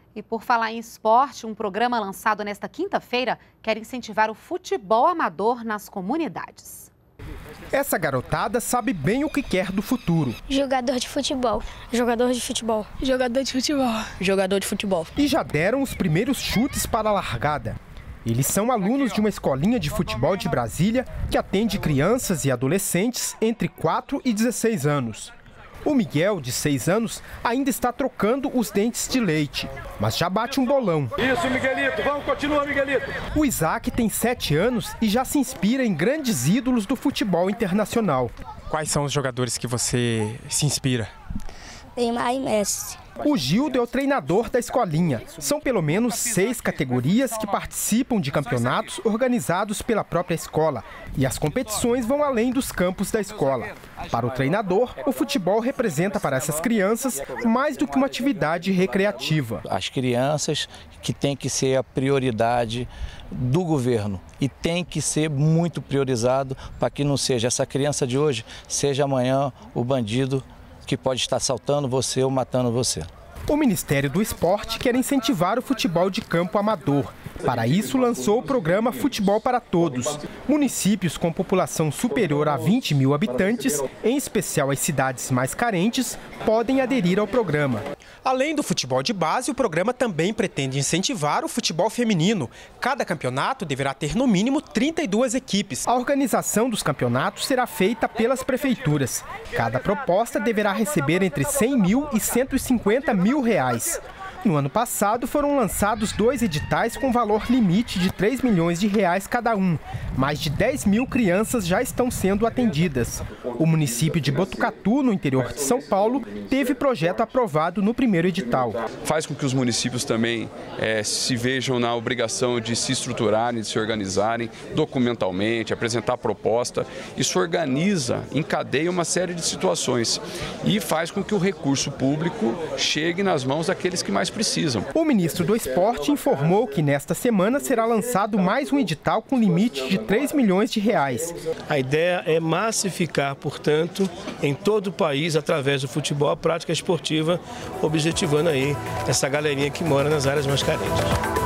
E por falar em esporte, um programa lançado nesta quinta-feira quer incentivar o futebol amador nas comunidades. Essa garotada sabe bem o que quer do futuro. Jogador de futebol. Jogador de futebol. Jogador de futebol. Jogador de futebol. E já deram os primeiros chutes para a largada. Eles são alunos de uma escolinha de futebol de Brasília que atende crianças e adolescentes entre 4 e 16 anos. O Miguel, de 6 anos, ainda está trocando os dentes de leite, mas já bate um bolão. Isso, Miguelito. Vamos, continua, Miguelito. O Isaac tem 7 anos e já se inspira em grandes ídolos do futebol internacional. Quais são os jogadores que você se inspira? Neymar e Messi. O Gildo é o treinador da escolinha. São pelo menos 6 categorias que participam de campeonatos organizados pela própria escola. E as competições vão além dos campos da escola. Para o treinador, o futebol representa para essas crianças mais do que uma atividade recreativa. As crianças que tem que ser a prioridade do governo e tem que ser muito priorizado para que não seja essa criança de hoje, seja amanhã o bandido que pode estar assaltando você ou matando você. O Ministério do Esporte quer incentivar o futebol de campo amador. Para isso, lançou o programa Futebol para Todos. Municípios com população superior a 20 mil habitantes, em especial as cidades mais carentes, podem aderir ao programa. Além do futebol de base, o programa também pretende incentivar o futebol feminino. Cada campeonato deverá ter no mínimo 32 equipes. A organização dos campeonatos será feita pelas prefeituras. Cada proposta deverá receber entre 100 mil e 150 mil reais. No ano passado, foram lançados 2 editais com valor limite de 3 milhões de reais cada um. Mais de 10 mil crianças já estão sendo atendidas. O município de Botucatu, no interior de São Paulo, teve projeto aprovado no primeiro edital. Faz com que os municípios também se vejam na obrigação de se estruturarem, de se organizarem documentalmente, apresentar proposta. Isso organiza, encadeia uma série de situações e faz com que o recurso público chegue nas mãos daqueles que mais precisam. O ministro do Esporte informou que nesta semana será lançado mais um edital com limite de 3 milhões de reais. A ideia é massificar, portanto, em todo o país, através do futebol, a prática esportiva, objetivando aí essa galerinha que mora nas áreas mais carentes.